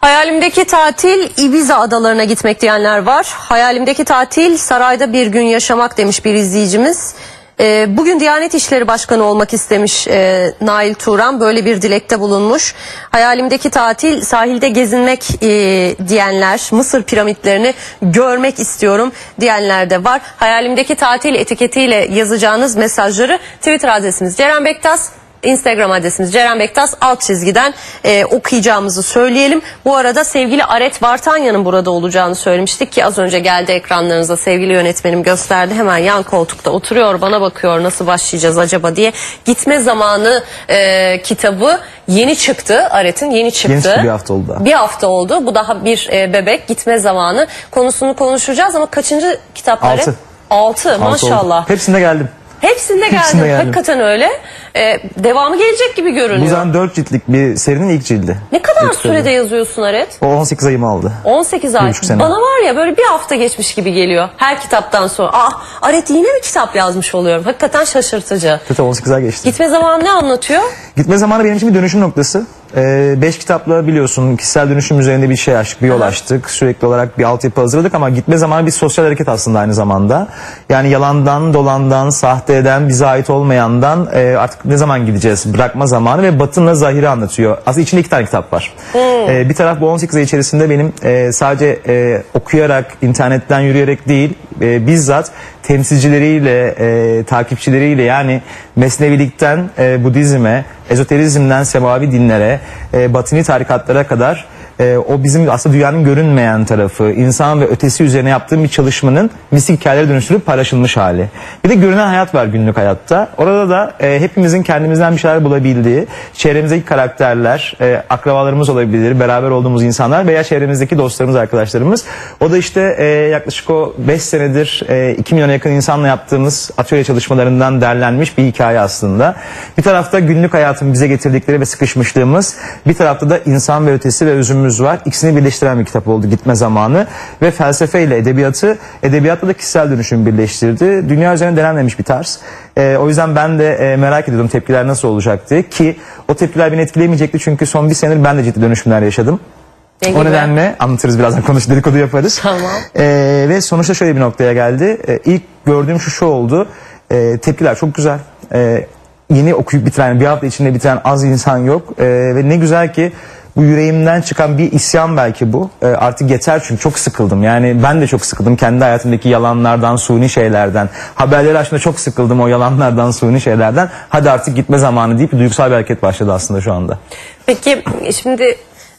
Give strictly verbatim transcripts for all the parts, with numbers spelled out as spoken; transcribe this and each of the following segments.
Hayalimdeki tatil Ibiza adalarına gitmek diyenler var. Hayalimdeki tatil sarayda bir gün yaşamak demiş bir izleyicimiz. Ee, bugün Diyanet İşleri Başkanı olmak istemiş e, Nail Turan, böyle bir dilekte bulunmuş. Hayalimdeki tatil sahilde gezinmek e, diyenler, Mısır piramitlerini görmek istiyorum diyenler de var. Hayalimdeki tatil etiketiyle yazacağınız mesajları Twitter adresimiz Ceren Bektas, Instagram adresimiz Ceren Bektas alt çizgiden e, okuyacağımızı söyleyelim. Bu arada sevgili Aret Vartanya'nın burada olacağını söylemiştik ki az önce geldi ekranlarınıza, sevgili yönetmenim gösterdi. Hemen yan koltukta oturuyor, bana bakıyor, nasıl başlayacağız acaba diye. Gitme Zamanı e, kitabı yeni çıktı. Aret'in yeni çıktı. Yeni bir hafta oldu. Bir hafta oldu. Bu daha bir e, bebek. Gitme Zamanı konusunu konuşacağız ama kaçıncı kitap Aret? Altı. Altı, maşallah. Oldu. Hepsinde geldim. Hepsinde geldim. Hepsinde geldim. Hakikaten öyle. Ee, devamı gelecek gibi görünüyor. Bu zaman dört ciltlik bir serinin ilk cildi. Ne kadar İlk sürede sürede. yazıyorsun Aret? O on sekiz ayımı aldı. on sekiz ay. Bana var ya böyle bir hafta geçmiş gibi geliyor. Her kitaptan sonra. Ah, Aret yine mi kitap yazmış oluyorum? Hakikaten şaşırtıcı. Zaten on sekiz ay geçti. Gitme Zamanı ne anlatıyor? Gitme Zamanı benim için bir dönüşüm noktası. Ee, beş kitapla biliyorsun kişisel dönüşüm üzerinde bir şey açtık, bir yol açtık. Sürekli olarak bir altyapı hazırladık ama Gitme Zamanı bir sosyal hareket aslında aynı zamanda. Yani yalandan, dolandan, sahteden, bize ait olmayandan e, artık ne zaman gideceğiz? Bırakma zamanı ve Batın'la Zahir'i anlatıyor. Aslında içinde iki tane kitap var. Hmm. Ee, bir taraf bu on sekiz ay içerisinde benim e, sadece e, okuyarak, internetten yürüyerek değil, e, bizzat temsilcileriyle, e, takipçileriyle, yani Mesnevilikten e, Budizm'e, ezoterizmden semavi dinlere, e, batıni tarikatlara kadar e, o bizim aslında dünyanın görünmeyen tarafı, insan ve ötesi üzerine yaptığım bir çalışmanın mistik hikayelere dönüştürüp paylaşılmış hali. Bir de görünen hayat var günlük hayatta. Orada da e, hepimizin kendimizden bir şeyler bulabildiği, çevremizdeki karakterler, e, akrabalarımız olabilir, beraber olduğumuz insanlar veya çevremizdeki dostlarımız, arkadaşlarımız. O da işte e, yaklaşık o beş senedir e, iki milyona yakın insanla yaptığımız atölye çalışmalarından derlenmiş bir hikaye aslında. Bir tarafta günlük hayatın bize getirdikleri ve sıkışmışlığımız, bir tarafta da insan ve ötesi ve özümüz var. İkisini birleştiren bir kitap oldu Gitme Zamanı ve felsefe ile edebiyatı, edebiyatla da kişisel dönüşüm birleştirdi. Dünya üzerine denenmemiş bir tarz. E, o yüzden ben de e, merak ediyordum tepkiler nasıl olacaktı ki o tepkiler beni etkilemeyecekti çünkü son bir senedir ben de ciddi dönüşümler yaşadım. Ne o gibi? Nedenle anlatırız, birazdan konuş, dedikodu yaparız. Tamam. E, ve sonuçta şöyle bir noktaya geldi. E, ilk gördüğüm şu şu oldu. E, tepkiler çok güzel. E, yeni okuyup bitiren, bir hafta içinde bitiren az insan yok. E, ve ne güzel ki bu yüreğimden çıkan bir isyan belki bu. E, artık yeter çünkü çok sıkıldım. Yani ben de çok sıkıldım kendi hayatımdaki yalanlardan, suni şeylerden. Haberleri açtığımda çok sıkıldım o yalanlardan, suni şeylerden. Hadi artık gitme zamanı deyip duygusal bir hareket başladı aslında şu anda. Peki şimdi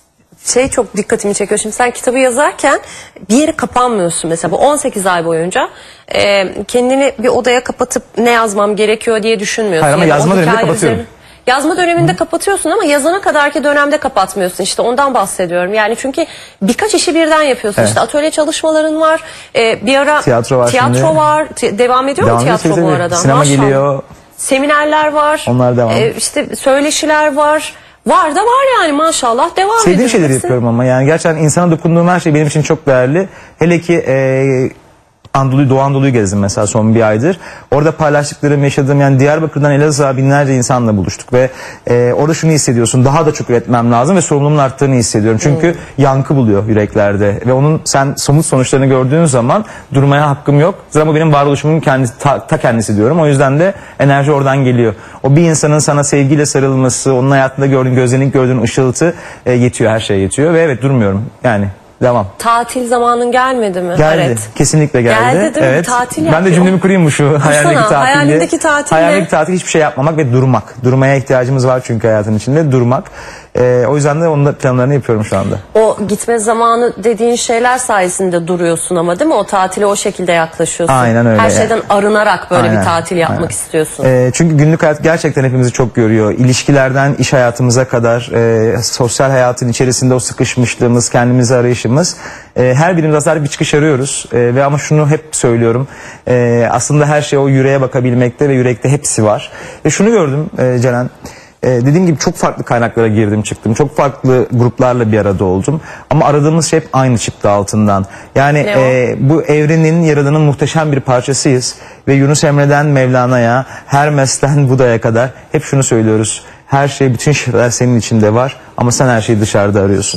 şey çok dikkatimi çekiyor. Şimdi sen kitabı yazarken bir yere kapanmıyorsun mesela. Bu on sekiz ay boyunca e, kendini bir odaya kapatıp ne yazmam gerekiyor diye düşünmüyorsun. Hayır ama yani yazma döneminde kapatıyorum. Üzerine... Yazma döneminde Hı. kapatıyorsun ama yazana kadarki dönemde kapatmıyorsun. İşte ondan bahsediyorum. Yani çünkü birkaç işi birden yapıyorsun. Evet. İşte atölye çalışmaların var. Ee, bir ara tiyatro var. Tiyatro şimdi. var. Devam ediyor devam mu tiyatro ediyor, bu arada? Sinema Maşallah. geliyor. Seminerler var. Onlar devam. Ee, işte söyleşiler var. Var da var yani, maşallah devam ediyor. Sevdiğim şeyleri yapıyorum ama yani gerçekten insana dokunduğum her şey benim için çok değerli. Hele ki e, Anadolu'yu, Doğu Anadolu'yu gezdim mesela son bir aydır. Orada paylaştıklarım, yaşadığım, yani Diyarbakır'dan Elazığ'a binlerce insanla buluştuk ve e, orada şunu hissediyorsun, daha da çok üretmem lazım ve sorumluluğumun arttığını hissediyorum. Çünkü hmm. yankı buluyor yüreklerde ve onun sen somut sonuçlarını gördüğün zaman durmaya hakkım yok. Zaten bu benim varoluşumun kendisi, ta, ta kendisi diyorum. O yüzden de enerji oradan geliyor. O bir insanın sana sevgiyle sarılması, onun hayatında gördüğün, gözlerinin gördüğün ışıltı e, yetiyor, her şey yetiyor ve evet durmuyorum yani. Devam. Tatil zamanın gelmedi mi? Geldi. Evet. Kesinlikle geldi. Geldi değil mi? Evet. Tatil ben de cümlemi kurayım mı şu hayalindeki tatilde? Hayalindeki tatil Hayalindeki tatil hiçbir şey yapmamak ve durmak. Durmaya ihtiyacımız var çünkü hayatın içinde. Durmak. Ee, o yüzden de onun da planlarını yapıyorum şu anda. O gitme zamanı dediğin şeyler sayesinde duruyorsun ama değil mi? O tatile o şekilde yaklaşıyorsun. Aynen öyle. Her şeyden arınarak böyle Aynen. bir tatil yapmak Aynen. istiyorsun. Ee, çünkü günlük hayat gerçekten hepimizi çok görüyor. İlişkilerden iş hayatımıza kadar, e, sosyal hayatın içerisinde o sıkışmışlığımız, kendimizi arayışımız. E, her birimiz aslında bir çıkış arıyoruz. E, ve ama şunu hep söylüyorum. E, aslında her şey o yüreğe bakabilmekte ve yürekte hepsi var. Ve şunu gördüm e, Ceren. Ee, dediğim gibi çok farklı kaynaklara girdim çıktım. Çok farklı gruplarla bir arada oldum. Ama aradığımız şey hep aynı çıktı altından. Yani e, bu evrenin, yaradanın muhteşem bir parçasıyız. Ve Yunus Emre'den Mevlana'ya, Hermes'ten Buda'ya kadar hep şunu söylüyoruz. Her şey, bütün şeyler senin içinde var ama sen her şeyi dışarıda arıyorsun.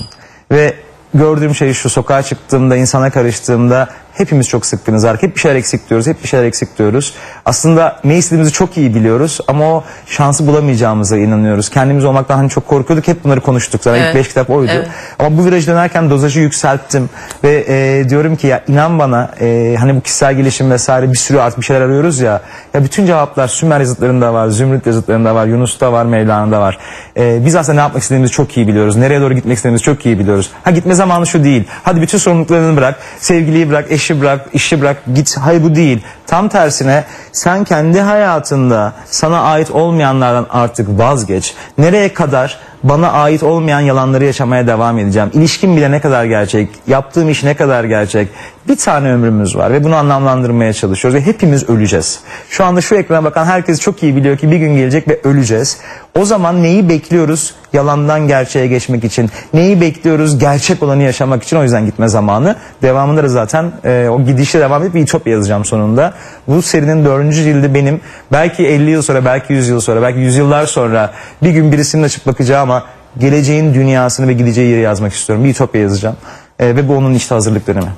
Ve gördüğüm şey şu: sokağa çıktığımda, insana karıştığımda hepimiz çok sıkkınız var. Hep bir şeyler eksik diyoruz, hep bir şeyler eksik diyoruz. Aslında ne istediğimizi çok iyi biliyoruz ama o şansı bulamayacağımıza inanıyoruz. Kendimiz olmaktan hani çok korkuyorduk, hep bunları konuştuk. Zaten evet. ilk beş kitap oydu. Evet. Ama bu virajı dönerken dozajı yükselttim. Ve e, diyorum ki ya inan bana, e, hani bu kişisel gelişim vesaire bir sürü artık bir şeyler arıyoruz ya. Ya bütün cevaplar Sümer yazıtlarında var, Zümrüt yazıtlarında var, Yunus'ta var, Mevlana'da var. E, biz aslında ne yapmak istediğimizi çok iyi biliyoruz. Nereye doğru gitmek istediğimizi çok iyi biliyoruz. Ha, gitme zamanı şu değil. Hadi bütün sorumluluklarını bırak, sevgiliyi bırak, eşi bırak, işi bırak, git. Hayır, bu değil. Tam tersine sen kendi hayatında sana ait olmayanlardan artık vazgeç. Nereye kadar bana ait olmayan yalanları yaşamaya devam edeceğim? İlişkim bile ne kadar gerçek, yaptığım iş ne kadar gerçek? Bir tane ömrümüz var ve bunu anlamlandırmaya çalışıyoruz ve hepimiz öleceğiz. Şu anda şu ekrana bakan herkes çok iyi biliyor ki bir gün gelecek ve öleceğiz. O zaman neyi bekliyoruz yalandan gerçeğe geçmek için? Neyi bekliyoruz gerçek olanı yaşamak için? O yüzden gitme zamanı. Devamında da zaten e, o gidişle devam edip bir ütopya yazacağım sonunda. Bu serinin dördüncü cildi benim. Belki elli yıl sonra, belki yüz yıl sonra, belki yüzyıllar sonra bir gün birisinin açıp bakacağı ama geleceğin dünyasını ve gideceği yeri yazmak istiyorum. Bir ütopya yazacağım. E, ve bu onun işte hazırlık dönemi.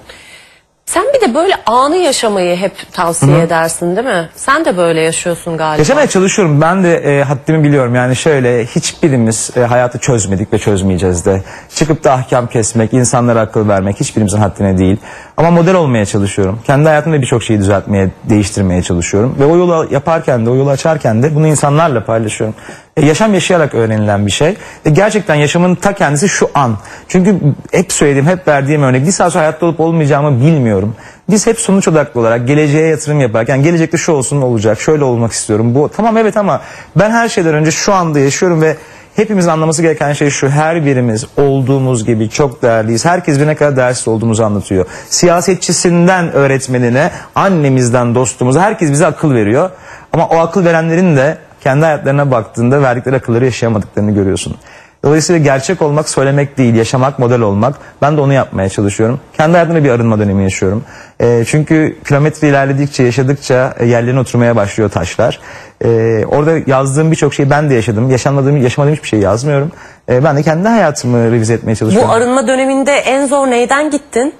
Sen bir de böyle anı yaşamayı hep tavsiye Hı-hı. edersin değil mi? Sen de böyle yaşıyorsun galiba. Yaşamaya çalışıyorum. Ben de e, haddimi biliyorum. Yani şöyle, hiçbirimiz e, hayatı çözmedik ve çözmeyeceğiz de. Çıkıp da ahkam kesmek, insanlara akıl vermek hiçbirimizin haddine değil. Ama model olmaya çalışıyorum. Kendi hayatımda birçok şeyi düzeltmeye, değiştirmeye çalışıyorum. Ve o yolu yaparken de, o yolu açarken de bunu insanlarla paylaşıyorum. E, yaşam yaşayarak öğrenilen bir şey. E, gerçekten yaşamın ta kendisi şu an. Çünkü hep söylediğim, hep verdiğim örnek, bir saat sonra hayatta olup olmayacağımı bilmiyorum. Biz hep sonuç odaklı olarak geleceğe yatırım yaparken gelecekte şu olsun olacak, şöyle olmak istiyorum. Bu tamam, evet, ama ben her şeyden önce şu anda yaşıyorum ve hepimizin anlaması gereken şey şu: her birimiz olduğumuz gibi çok değerliyiz. Herkes bir ne kadar değersiz olduğumuzu anlatıyor. Siyasetçisinden öğretmenine, annemizden dostumuza herkes bize akıl veriyor. Ama o akıl verenlerin de kendi hayatlarına baktığında verdikleri akılları yaşayamadıklarını görüyorsun. Dolayısıyla gerçek olmak söylemek değil, yaşamak, model olmak. Ben de onu yapmaya çalışıyorum. Kendi hayatımda bir arınma dönemi yaşıyorum. E, çünkü kilometre ilerledikçe, yaşadıkça e, yerlerine oturmaya başlıyor taşlar. E, orada yazdığım birçok şeyi ben de yaşadım. Yaşamadığım, yaşamadığım hiçbir şey yazmıyorum. E, ben de kendi hayatımı revize etmeye çalışıyorum. Bu arınma döneminde en zor neyden gittin?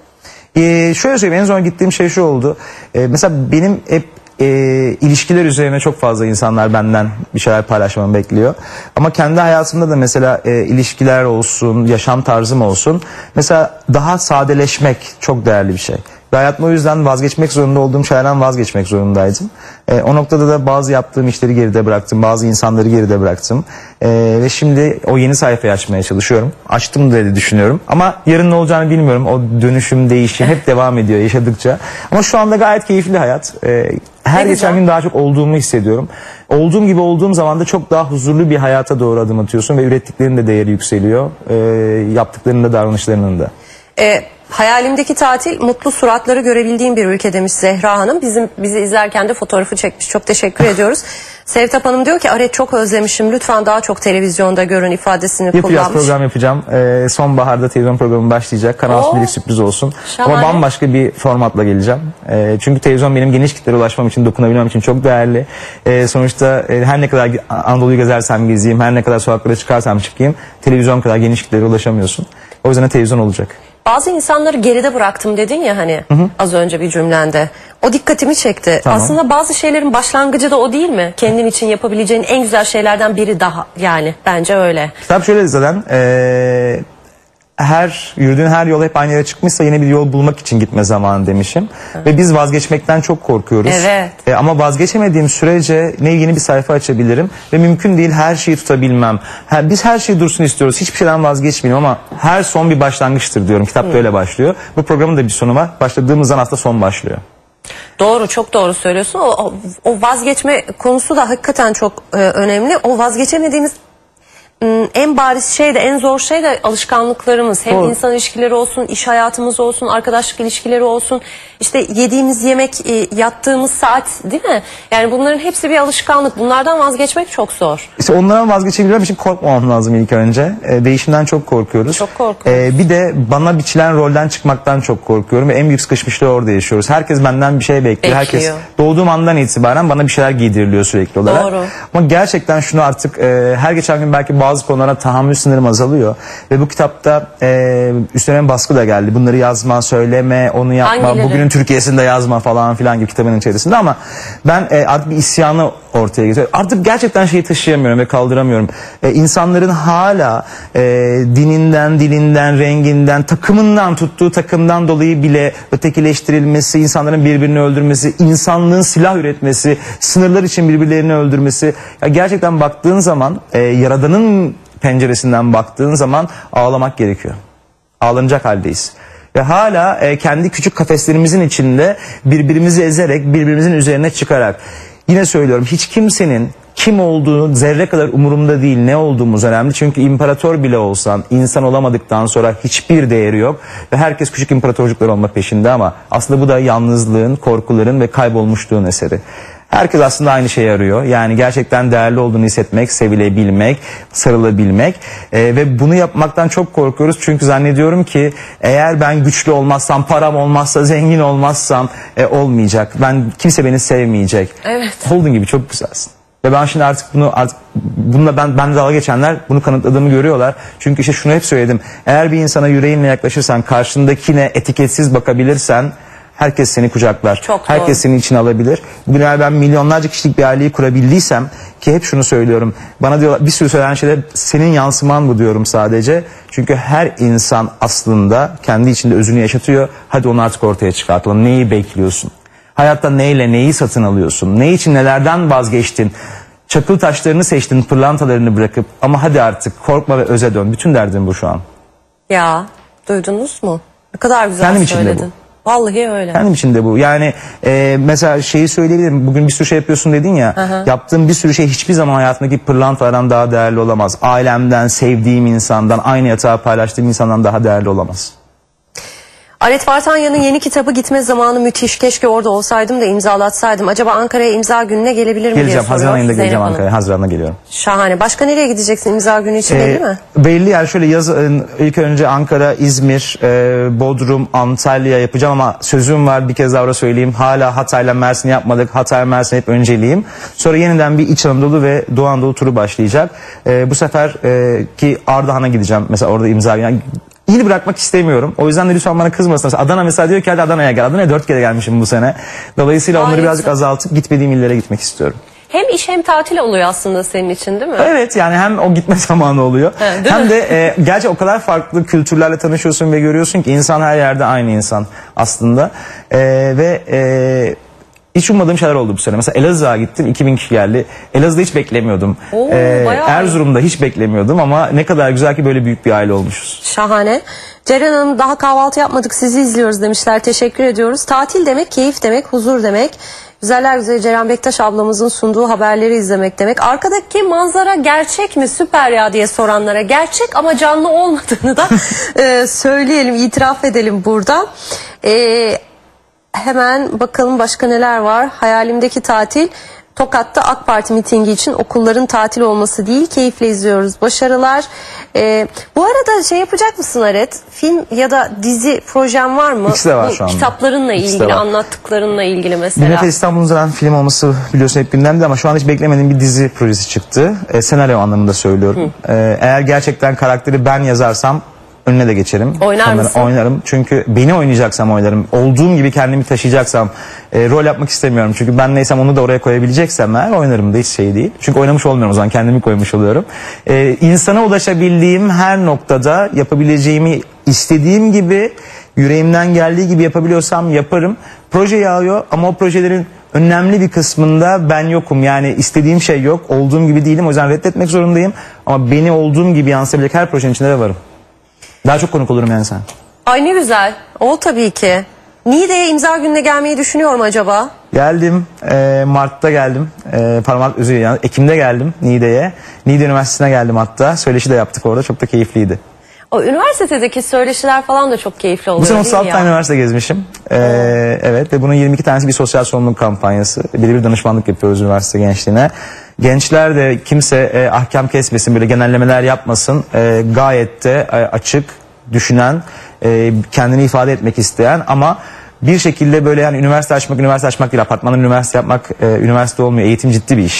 E, şöyle söyleyeyim, en zor gittiğim şey şu oldu. E, mesela benim hep E, ilişkiler üzerine çok fazla insanlar benden bir şeyler paylaşmamı bekliyor. Ama kendi hayatımda da mesela e, ilişkiler olsun, yaşam tarzım olsun. Mesela daha sadeleşmek çok değerli bir şey. Ve hayatımda o yüzden vazgeçmek zorunda olduğum şeylerden vazgeçmek zorundaydım. E, o noktada da bazı yaptığım işleri geride bıraktım, bazı insanları geride bıraktım. E, ve şimdi o yeni sayfayı açmaya çalışıyorum. Açtım diye düşünüyorum. Ama yarın ne olacağını bilmiyorum. O dönüşüm, değişim hep devam ediyor yaşadıkça. Ama şu anda gayet keyifli hayat. E, her Ne geçen güzel. gün daha çok olduğumu hissediyorum. Olduğum gibi olduğum zaman da çok daha huzurlu bir hayata doğru adım atıyorsun ve ürettiklerinin de değeri yükseliyor. E, yaptıklarının da, davranışlarının da. E, hayalimdeki tatil mutlu suratları görebildiğim bir ülke demiş Zehra Hanım. Bizim bizi izlerken de fotoğrafı çekmiş. Çok teşekkür ediyoruz. Sevtap Hanım diyor ki Aret çok özlemişim. Lütfen daha çok televizyonda görün ifadesini Yapacağız, kullanmış. program yapacağım. Ee, sonbaharda televizyon programı başlayacak. Kanal Oo, birlik sürpriz olsun. şahane. Ama bambaşka bir formatla geleceğim. Ee, çünkü televizyon benim geniş kitlere ulaşmam için, dokunabilmem için çok değerli. Ee, sonuçta e, her ne kadar Anadolu'yu gezersem gezeyim, her ne kadar sokaklara çıkarsam çıkayım, televizyon kadar geniş kitlere ulaşamıyorsun. O yüzden de televizyon olacak. Bazı insanları geride bıraktım dedin ya hani hı hı. az önce bir cümlende. O dikkatimi çekti. Tamam. Aslında bazı şeylerin başlangıcı da o değil mi? Kendin için yapabileceğin en güzel şeylerden biri daha. Yani bence öyle. Kitap şöyle zaten... Ee... her yürüdüğün her yol hep aynı yere çıkmışsa yeni bir yol bulmak için gitme zamanı demişim. Hı. Ve biz vazgeçmekten çok korkuyoruz. Evet. E, ama vazgeçemediğim sürece ne yeni bir sayfa açabilirim ve mümkün değil her şeyi tutabilmem. Her, biz her şey dursun istiyoruz. Hiçbir şeyden vazgeçmeyelim ama her son bir başlangıçtır diyorum. Kitap da öyle başlıyor. Bu programın da bir sonu var. Başladığımızdan aslında son başlıyor. Doğru, çok doğru söylüyorsun. O, o, o vazgeçme konusu da hakikaten çok e, önemli. O vazgeçemediğimiz en bariz şey de, en zor şey de alışkanlıklarımız. Hem Doğru. insan ilişkileri olsun, iş hayatımız olsun, arkadaşlık ilişkileri olsun. İşte yediğimiz yemek, yattığımız saat, değil mi? Yani bunların hepsi bir alışkanlık. Bunlardan vazgeçmek çok zor. İşte onlardan vazgeçebilmem için korkmamam lazım ilk önce. E, değişimden çok korkuyoruz. Çok korkuyoruz. E, bir de bana biçilen rolden çıkmaktan çok korkuyorum ve en büyük sıkışmışlığı orada yaşıyoruz. Herkes benden bir şey bekliyor. Bekliyor. Herkes doğduğum andan itibaren bana bir şeyler giydiriliyor sürekli olarak. Doğru. Ama gerçekten şunu artık e, her geçen gün belki bazı bazı konulara tahammül sınırım azalıyor. Ve bu kitapta e, üstüne baskı da geldi. Bunları yazma, söyleme, onu yapma, Hangileri? bugünün Türkiye'sinde yazma falan filan gibi kitabın içerisinde. Ama ben e, artık bir isyanı ortaya getiriyorum. Artık gerçekten şeyi taşıyamıyorum ve kaldıramıyorum. E, insanların hala e, dininden, dilinden, renginden, takımından, tuttuğu takımdan dolayı bile ötekileştirilmesi, insanların birbirini öldürmesi, insanlığın silah üretmesi, sınırlar için birbirlerini öldürmesi. Ya gerçekten baktığın zaman, e, Yaradan'ın penceresinden baktığın zaman ağlamak gerekiyor. Ağlanacak haldeyiz. Ve hala e, kendi küçük kafeslerimizin içinde birbirimizi ezerek, birbirimizin üzerine çıkarak. Yine söylüyorum, hiç kimsenin kim olduğu zerre kadar umurumda değil, ne olduğumuz önemli. Çünkü imparator bile olsan insan olamadıktan sonra hiçbir değeri yok. Ve herkes küçük imparatorcuklar olma peşinde ama aslında bu da yalnızlığın, korkuların ve kaybolmuşluğun eseri. Herkes aslında aynı şeyi arıyor. Yani gerçekten değerli olduğunu hissetmek, sevilebilmek, sarılabilmek. Ee, ve bunu yapmaktan çok korkuyoruz. Çünkü zannediyorum ki eğer ben güçlü olmazsam, param olmazsa, zengin olmazsam e, olmayacak. Ben kimse beni sevmeyecek. Evet. Olduğun gibi çok güzelsin. Ve ben şimdi artık bunu artık bununla ben ben dalga geçenler bunu kanıtladığımı görüyorlar. Çünkü işte şunu hep söyledim. Eğer bir insana yüreğinle yaklaşırsan, karşındakine etiketsiz bakabilirsen herkes seni kucaklar. Çok herkes doğru. seni içine alabilir. Bugün eğer ben milyonlarca kişilik bir aileyi kurabildiysem, ki hep şunu söylüyorum. Bana diyorlar, bir sürü söylenen şeyler senin yansıman bu diyorum sadece. Çünkü her insan aslında kendi içinde özünü yaşatıyor. Hadi onu artık ortaya çıkartalım. Neyi bekliyorsun? Hayatta neyle neyi satın alıyorsun? Ne için nelerden vazgeçtin? Çakıl taşlarını seçtin, pırlantalarını bırakıp, ama hadi artık korkma ve öze dön. Bütün derdim bu şu an. Ya duydunuz mu? Ne kadar güzel Kendim için de söyledin. bu. Vallahi öyle. Kendim için de bu. Yani e, mesela şeyi söyleyebilirim. Bugün bir sürü şey yapıyorsun dedin ya. Aha. Yaptığım bir sürü şey hiçbir zaman hayatımdaki pırlantalardan daha değerli olamaz. Ailemden, sevdiğim insandan, aynı yatağı paylaştığım insandan daha değerli olamaz. Aret Vartanya'nın yeni kitabı Gitme Zamanı müthiş. Keşke orada olsaydım da imzalatsaydım. Acaba Ankara'ya imza gününe gelebilir mi diye Geleceğim. soruyor Haziran ayında Zeynep geleceğim Hanım. Ankara'ya. Haziran'da geliyorum. Şahane. Başka nereye gideceksin imza günü için, belli Ee, mi? Belli, yani şöyle yazın ilk önce Ankara, İzmir, e, Bodrum, Antalya yapacağım ama sözüm var, bir kez daha orada söyleyeyim. Hala Hatay'la Mersin'i yapmadık. Hatay, Mersin hep önceliğim. Sonra yeniden bir İç Anadolu ve Doğu Anadolu turu başlayacak. E, bu sefer e, ki Ardahan'a gideceğim. Mesela orada imza yani İl bırakmak istemiyorum. O yüzden de lütfen bana kızmasın. Mesela Adana mesela diyor ki hadi Adana'ya gel. Adana'ya dört kere gelmişim bu sene. Dolayısıyla onları Harika. birazcık azaltıp gitmediğim illere gitmek istiyorum. Hem iş hem tatil oluyor aslında senin için, değil mi? Evet, yani hem o gitme zamanı oluyor. He, değil hem mi? de e, gerçi o kadar farklı kültürlerle tanışıyorsun ve görüyorsun ki insan her yerde aynı insan aslında. E, ve e, hiç ummadığım şeyler oldu bu sene. Mesela Elazığ'a gittim, iki bin kişi geldi. Elazığ'da hiç beklemiyordum. Oo, E, bayağı. Erzurum'da hiç beklemiyordum ama ne kadar güzel ki böyle büyük bir aile olmuşuz. Şahane. Ceren Hanım, daha kahvaltı yapmadık, sizi izliyoruz demişler. Teşekkür ediyoruz. Tatil demek, keyif demek, huzur demek. Güzeller güzeli Ceren Bektaş ablamızın sunduğu haberleri izlemek demek. Arkadaki manzara gerçek mi, süper ya diye soranlara, gerçek ama canlı olmadığını da e, söyleyelim, itiraf edelim burada. E, hemen bakalım başka neler var. Hayalimdeki tatil. Tokat'ta AK Parti mitingi için okulların tatil olması değil, keyifle izliyoruz. Başarılar. Ee, bu arada şey yapacak mısın Aret? Film ya da dizi projen var mı? İkisi de var bu şu anda. kitaplarınla İkisi de ilgili, var. anlattıklarınla ilgili Bir mesela. Nefes İstanbul'un zaten film olması biliyorsun hep gündemde ama şu an hiç beklemediğim bir dizi projesi çıktı. E, senaryo anlamında söylüyorum. E, eğer gerçekten karakteri ben yazarsam önüne de geçerim. Oynar Onları mısın? Oynarım. Çünkü beni oynayacaksam oynarım. Olduğum gibi kendimi taşıyacaksam e, rol yapmak istemiyorum. Çünkü ben neysem onu da oraya koyabileceksem eğer oynarım da hiç şey değil. Çünkü oynamış olmuyorum o zaman, kendimi koymuş oluyorum. E, insana ulaşabildiğim her noktada yapabileceğimi istediğim gibi, yüreğimden geldiği gibi yapabiliyorsam yaparım. Proje yağıyor ama o projelerin önemli bir kısmında ben yokum. Yani istediğim şey yok. Olduğum gibi değilim. O yüzden reddetmek zorundayım. Ama beni olduğum gibi yansıtabilecek her projenin içinde de varım. Daha çok konuk olurum yani sen. Ay ne güzel. Ol tabii ki. Niğde'ye imza gününe gelmeyi düşünüyor mu acaba? Geldim. E, Mart'ta geldim. E, parmak özür yani Ekim'de geldim Niğde'ye. Niğde Üniversitesi'ne geldim hatta. Söyleşi de yaptık orada. Çok da keyifliydi. O üniversitedeki söyleşiler falan da çok keyifli oluyor Bu sene değil otuz altı mi tane ya? üniversite gezmişim. Ee, evet ve bunun yirmi iki tanesi bir sosyal sorumluluk kampanyası. Birebir danışmanlık yapıyoruz üniversite gençliğine. Gençler de kimse e, ahkam kesmesin, böyle genellemeler yapmasın. E, gayet de e, açık, düşünen, e, kendini ifade etmek isteyen ama bir şekilde böyle yani üniversite açmak, üniversite açmak değil, apartmandan üniversite yapmak, e, üniversite olmuyor. Eğitim ciddi bir iş.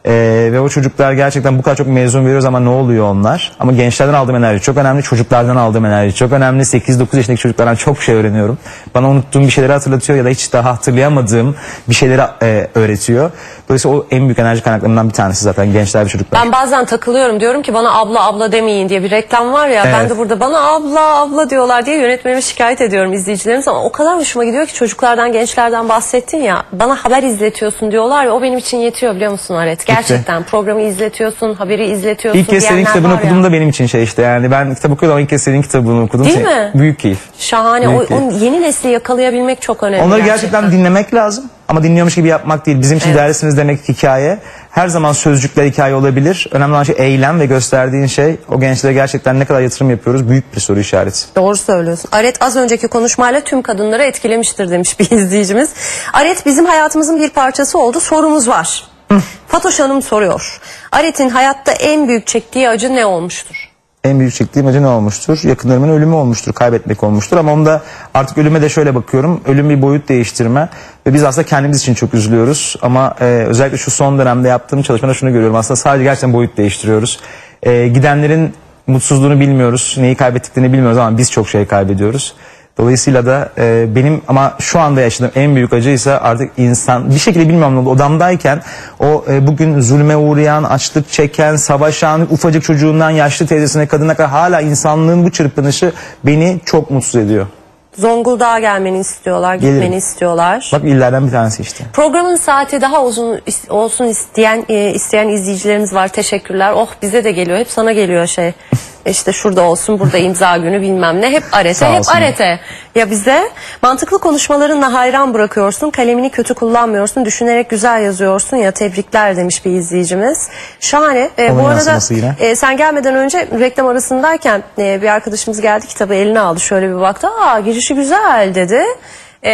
Ee, ve o çocuklar gerçekten bu kadar çok mezun veriyoruz ama ne oluyor onlar? Ama gençlerden aldığım enerji çok önemli, çocuklardan aldığım enerji çok önemli. sekiz dokuz yaşındaki çocuklardan çok şey öğreniyorum. Bana unuttuğum bir şeyleri hatırlatıyor ya da hiç daha hatırlayamadığım bir şeyleri e, öğretiyor. Dolayısıyla o en büyük enerji kaynaklarından bir tanesi zaten gençler ve çocuklar. Ben bazen takılıyorum, diyorum ki bana abla abla demeyin diye bir reklam var ya, Evet. ben de burada bana abla abla diyorlar diye yönetmenime şikayet ediyorum, izleyicilerimiz, ama o kadar hoşuma gidiyor ki çocuklardan, gençlerden bahsettin ya, bana haber izletiyorsun diyorlar ya, o benim için yetiyor biliyor musun Aret? Gerçekten programı izletiyorsun, haberi izletiyorsun. İlk kez senin kitabını okudum da benim için şey işte, yani ben kitap okuyordum ama ilk kez senin kitabını okudum. Değil şey, mi? Büyük keyif. Şahane. Büyük O, keyif. o yeni nesli yakalayabilmek çok önemli. Onları gerçekten. gerçekten dinlemek lazım ama dinliyormuş gibi yapmak değil. Bizim için Evet. değerlisiniz demek hikaye. Her zaman sözcükler hikaye olabilir. Önemli olan şey eylem ve gösterdiğin şey. O gençlere gerçekten ne kadar yatırım yapıyoruz? Büyük bir soru işareti. Doğru söylüyorsun. Aret az önceki konuşmayla tüm kadınları etkilemiştir demiş bir izleyicimiz. Aret bizim hayatımızın bir parçası oldu. Sorumuz var. Hı. Fatoş Hanım soruyor. Aret'in hayatta en büyük çektiği acı ne olmuştur? En büyük çektiğim acı ne olmuştur? Yakınlarımın ölümü olmuştur, kaybetmek olmuştur. Ama onda artık ölüme de şöyle bakıyorum. Ölüm bir boyut değiştirme ve biz aslında kendimiz için çok üzülüyoruz. Ama e, özellikle şu son dönemde yaptığım çalışmada şunu görüyorum. Aslında sadece gerçekten boyut değiştiriyoruz. E, gidenlerin mutsuzluğunu bilmiyoruz, neyi kaybettiklerini bilmiyoruz ama biz çok şey kaybediyoruz. Dolayısıyla da e, benim ama şu anda yaşadığım en büyük acıysa artık insan bir şekilde bilmiyorum ne oldu, odamdayken o e, bugün zulme uğrayan, açlık çeken, savaşan, ufacık çocuğundan yaşlı teyzesine, kadına kadar hala insanlığın bu çırpınışı beni çok mutsuz ediyor. Zonguldak'a gelmeni istiyorlar, gitmeni Gelirim. istiyorlar. Bak illerden bir tanesi işte. Programın saati daha uzun is- olsun isteyen e, isteyen izleyicilerimiz var. Teşekkürler. Oh, bize de geliyor. Hep sana geliyor şey. İşte şurada olsun, burada imza günü bilmem ne. Hep Arete, Sağ hep olsun. Arete. Ya bize mantıklı konuşmalarınla hayran bırakıyorsun. Kalemini kötü kullanmıyorsun. Düşünerek güzel yazıyorsun ya, tebrikler demiş bir izleyicimiz. Şahane. E, Onun bu arada yansıması yine. e, sen gelmeden önce reklam arasındayken e, bir arkadaşımız geldi, kitabı eline aldı. Şöyle bir baktı. Aa, girişi güzel dedi. E,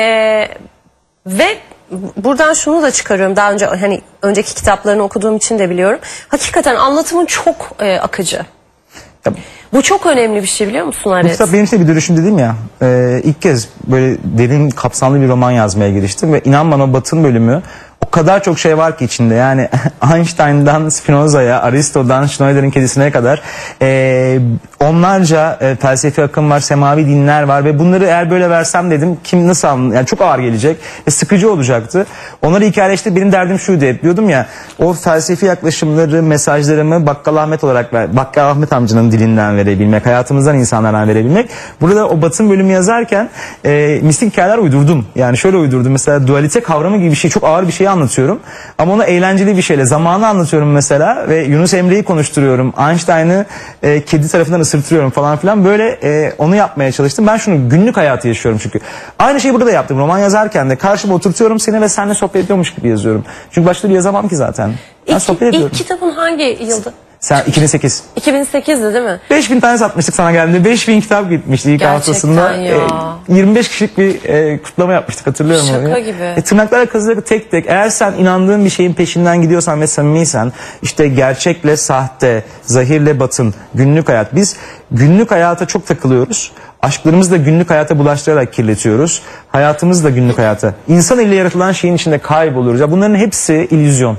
ve buradan şunu da çıkarıyorum. Daha önce hani önceki kitaplarını okuduğum için de biliyorum. Hakikaten anlatımın çok e, akıcı. Ya, Bu çok önemli bir şey biliyor musun bu Aret? kitap benim için bir dönüşüm dedim ya. E, ilk kez böyle derin kapsamlı bir roman yazmaya giriştim ve inan bana o Batın bölümü o kadar çok şey var ki içinde, yani Einstein'dan Spinoza'ya, Aristo'dan Schneider'in kedisine kadar e, onlarca e, felsefi akım var, semavi dinler var ve bunları eğer böyle versem dedim kim nasıl anlar, yani çok ağır gelecek ve sıkıcı olacaktı. Onları hikayeleşti, benim derdim şuydu, hep diyordum ya, o felsefi yaklaşımları, mesajlarımı Bakkal Ahmet olarak ver, Bakkal Ahmet amcanın dilinden verebilmek, hayatımızdan insanlardan verebilmek. Burada o Batın bölümü yazarken e, mistik hikayeler uydurdum. Yani şöyle uydurdum, mesela dualite kavramı gibi bir şey, çok ağır bir şey anlatıyorum ama onu eğlenceli bir şeyle, zamanı anlatıyorum mesela ve Yunus Emre'yi konuşturuyorum, Einstein'ı e, kedi tarafından ısırtırıyorum falan filan, böyle e, onu yapmaya çalıştım. Ben şunu günlük hayatı yaşıyorum çünkü. Aynı şeyi burada da yaptım. Roman yazarken de karşıma oturtuyorum seni ve seninle sohbet ediyormuş gibi yazıyorum. Çünkü başka bir yazamam ki zaten. Ben İlk, sohbet ediyorum. ilk kitabın hangi yılda? Sen iki bin sekiz. iki bin sekizdi değil mi? beş bin tane satmıştık sana geldiğinde. beş bin kitap gitmişti ilk Gerçekten haftasında. ya. E, yirmi beş kişilik bir e, kutlama yapmıştık, hatırlıyorum Şaka onu. gibi. E, tırnaklarla kazıyarak tek tek, eğer sen inandığın bir şeyin peşinden gidiyorsan ve samimiysen, işte gerçekle sahte, zahirle batın, günlük hayat. Biz günlük hayata çok takılıyoruz. Aşklarımızı da günlük hayata bulaştırarak kirletiyoruz. Hayatımız da günlük hayata. İnsan eliyle yaratılan şeyin içinde kayboluyoruz. Ya bunların hepsi illüzyon.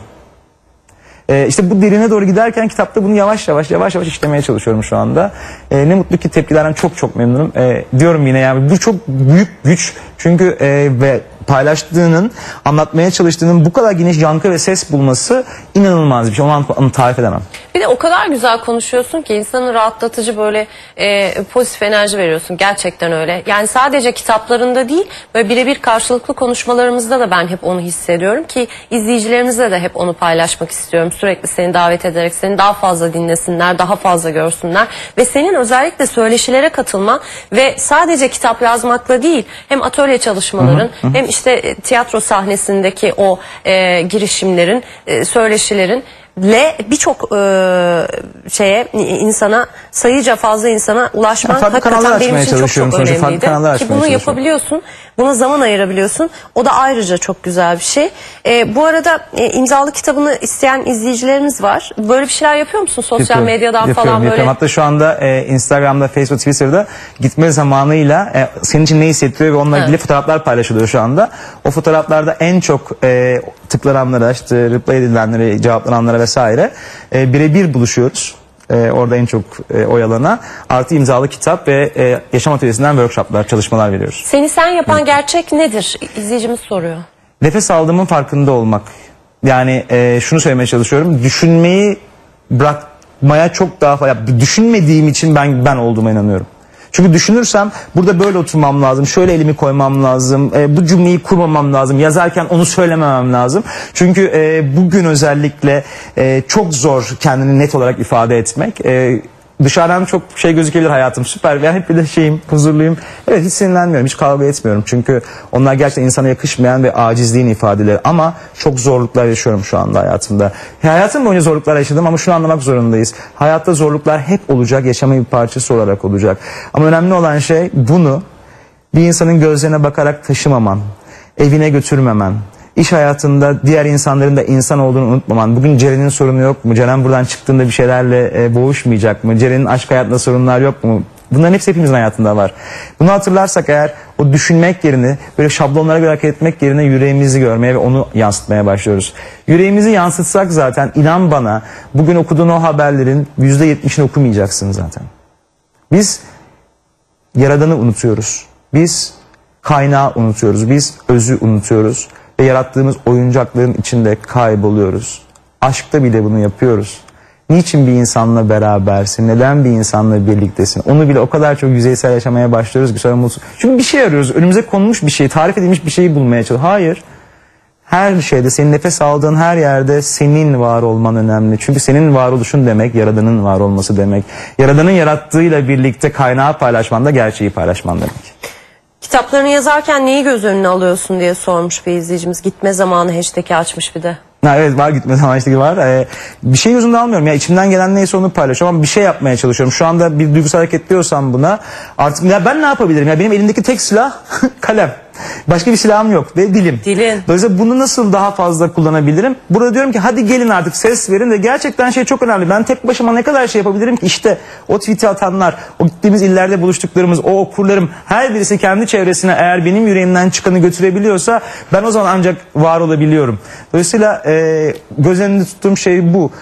Ee, işte bu derine doğru giderken kitapta bunu yavaş yavaş yavaş yavaş işlemeye çalışıyorum şu anda. Ee, ne mutlu ki tepkilerden çok çok memnunum. Ee, diyorum yine, yani bu çok büyük güç. Çünkü e, ve paylaştığının, anlatmaya çalıştığının bu kadar geniş yankı ve ses bulması inanılmaz bir şey. Onu, onu tarif edemem. Bir de o kadar güzel konuşuyorsun ki insanı rahatlatıcı, böyle e, pozitif enerji veriyorsun. Gerçekten öyle. Yani sadece kitaplarında değil, böyle birebir karşılıklı konuşmalarımızda da ben hep onu hissediyorum ki izleyicilerimizle de hep onu paylaşmak istiyorum. Sürekli seni davet ederek seni daha fazla dinlesinler, daha fazla görsünler ve senin özellikle söyleşilere katılma ve sadece kitap yazmakla değil, hem atölye çalışmaların, hı hı hı. hem işte tiyatro sahnesindeki o e, girişimlerin, e, söyleşilerin le birçok e, şeye, insana, sayıca fazla insana ulaşman yani hakikaten benim için çok çok önemliydi. Ki bunu yapabiliyorsun, buna zaman ayırabiliyorsun. O da ayrıca çok güzel bir şey. E, bu arada e, imzalı kitabını isteyen izleyicilerimiz var. Böyle bir şeyler yapıyor musun sosyal yapıyorum, medyadan yapıyorum, falan yapıyorum. böyle? Hatta şu anda e, Instagram'da, Facebook, Twitter'da gitme zamanıyla e, senin için ne hissettiriyor ve onunla ilgili evet. fotoğraflar paylaşılıyor şu anda. O fotoğraflarda en çok e, tıklananlara, işte reply edilenlere, cevaplananlara vesaire e, birebir buluşuyoruz. E, orada en çok e, oyalana. Artı imzalı kitap ve e, yaşam atölyesinden workshoplar, çalışmalar veriyoruz. Seni sen yapan gerçek nedir? İzleyicimiz soruyor. Nefes aldığımın farkında olmak. Yani e, şunu söylemeye çalışıyorum. Düşünmeyi bırakmaya çok daha fazla. Düşünmediğim için ben ben olduğuma inanıyorum. Çünkü düşünürsem burada böyle oturmam lazım, şöyle elimi koymam lazım, e, bu cümleyi kurmamam lazım, yazarken onu söylememem lazım. Çünkü e, bugün özellikle e, çok zor kendini net olarak ifade etmek. E, Dışarıdan çok şey gözükebilir, hayatım süper ve hep bir de şeyim, huzurluyum. Evet, hiç sinirlenmiyorum, hiç kavga etmiyorum. Çünkü onlar gerçekten insana yakışmayan ve acizliğin ifadeleri. Ama çok zorluklar yaşıyorum şu anda hayatımda. Hayatım boyunca zorluklar yaşadım ama şunu anlamak zorundayız. Hayatta zorluklar hep olacak, yaşamın bir parçası olarak olacak. Ama önemli olan şey bunu bir insanın gözlerine bakarak taşımaman, evine götürmemen. İş hayatında diğer insanların da insan olduğunu unutmaman. Bugün Ceren'in sorunu yok mu? Ceren buradan çıktığında bir şeylerle e, boğuşmayacak mı? Ceren'in aşk hayatında sorunlar yok mu? Bunların hepsi hepimizin hayatında var. Bunu hatırlarsak eğer o düşünmek yerine böyle şablonlara göre hareket etmek yerine yüreğimizi görmeye ve onu yansıtmaya başlıyoruz. Yüreğimizi yansıtsak zaten inan bana bugün okuduğun o haberlerin yüzde yetmişini okumayacaksın zaten. Biz Yaradan'ı unutuyoruz. Biz kaynağı unutuyoruz. Biz özü unutuyoruz. Ve yarattığımız oyuncakların içinde kayboluyoruz. Aşkta bile bunu yapıyoruz. Niçin bir insanla berabersin? Neden bir insanla birliktesin? Onu bile o kadar çok yüzeysel yaşamaya başlıyoruz ki sonra mutsuz. Çünkü bir şey arıyoruz. Önümüze konmuş bir şey, tarif edilmiş bir şeyi bulmaya çalışıyoruz. Hayır. Her şeyde, senin nefes aldığın her yerde senin var olman önemli. Çünkü senin varoluşun demek, Yaradan'ın var olması demek. Yaradan'ın yarattığıyla birlikte kaynağı paylaşman da gerçeği paylaşman demek. Kitaplarını yazarken neyi göz önüne alıyorsun diye sormuş bir izleyicimiz. Gitme zamanı hashtag'i açmış bir de. Ha, evet, var, gitme zamanı hashtag'i var. Ee, bir şey gözümden almıyorum. Ya içimden gelen neyse onu paylaşıyorum ama bir şey yapmaya çalışıyorum. Şu anda bir duygusal hareket ediyorsam buna artık ya ben ne yapabilirim? Ya benim elimdeki tek silah kalem. Başka bir silahım yok ve dilim. Dilin. Dolayısıyla bunu nasıl daha fazla kullanabilirim? Burada diyorum ki hadi gelin artık ses verin de gerçekten şey çok önemli. Ben tek başıma ne kadar şey yapabilirim ki? İşte o tweet'i atanlar, o gittiğimiz illerde buluştuklarımız, o okurlarım her birisi kendi çevresine eğer benim yüreğimden çıkanı götürebiliyorsa ben o zaman ancak var olabiliyorum. Dolayısıyla e, göz önünde tuttuğum şey bu.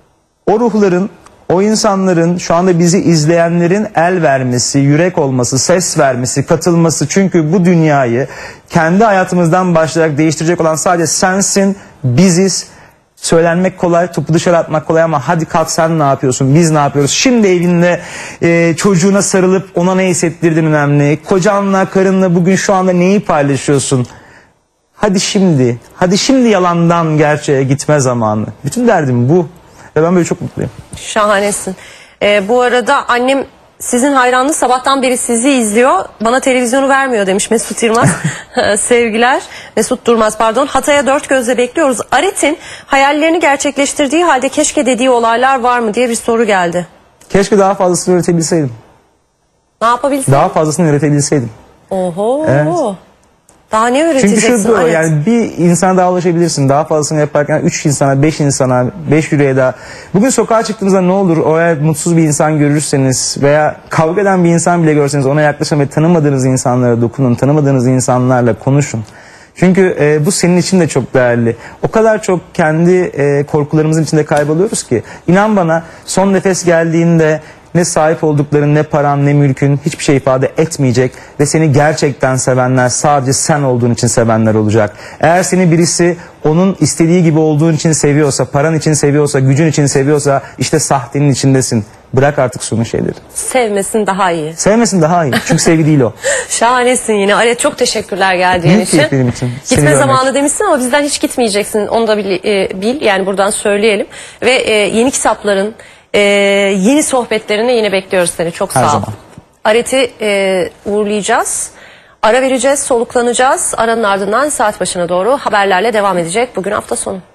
O ruhların, o insanların, şu anda bizi izleyenlerin el vermesi, yürek olması, ses vermesi, katılması. Çünkü bu dünyayı kendi hayatımızdan başlayarak değiştirecek olan sadece sensin, biziz. Söylenmek kolay, topu dışarı atmak kolay ama hadi kalk sen ne yapıyorsun, biz ne yapıyoruz? Şimdi evinde e, çocuğuna sarılıp ona ne hissettirdin önemli. Kocanla, karınla bugün şu anda neyi paylaşıyorsun? Hadi şimdi, hadi şimdi yalandan gerçeğe gitme zamanı. Bütün derdim bu. Ve ben böyle çok mutluyum. Şahanesin. Ee, bu arada annem sizin hayranınız sabahtan beri sizi izliyor. Bana televizyonu vermiyor demiş Mesut Yılmaz. Sevgiler. Mesut Durmaz pardon. Hatay'a dört gözle bekliyoruz. Aret'in hayallerini gerçekleştirdiği halde keşke dediği olaylar var mı diye bir soru geldi. Keşke daha fazlasını üretebilseydim. Ne yapabilsin? Daha fazlasını üretebilseydim. Oho. Evet. Daha ne üreteceksin? Çünkü şu Aret? yani bir insana daha ulaşabilirsin. Daha fazlasını yaparken üç insana, beş insana, beş yüreğe daha. Bugün sokağa çıktığınızda ne olur o eğer mutsuz bir insan görürseniz veya kavga eden bir insan bile görseniz ona yaklaşın ve tanımadığınız insanlara dokunun. Tanımadığınız insanlarla konuşun. Çünkü e, bu senin için de çok değerli. O kadar çok kendi e, korkularımızın içinde kayboluyoruz ki. İnan bana son nefes geldiğinde ne sahip oldukların, ne paran, ne mülkün hiçbir şey ifade etmeyecek ve seni gerçekten sevenler sadece sen olduğun için sevenler olacak. Eğer seni birisi onun istediği gibi olduğun için seviyorsa, paran için seviyorsa, gücün için seviyorsa işte sahtenin içindesin. Bırak artık sonu şeyleri. Sevmesin daha iyi. Sevmesin daha iyi. Çünkü sevgi değil o. Şahanesin yine. Aret çok teşekkürler geldiğin Büyük için. keyif benim için. Seni Gitme görmek. zamanı demişsin ama bizden hiç gitmeyeceksin. Onu da bil, e, bil. Yani buradan söyleyelim. Ve e, yeni kitapların, e, yeni sohbetlerine yine bekliyoruz seni. Çok Her sağ ol. zaman. Aret'i e, uğurlayacağız. Ara vereceğiz, soluklanacağız. Aranın ardından saat başına doğru haberlerle devam edecek. Bugün hafta sonu.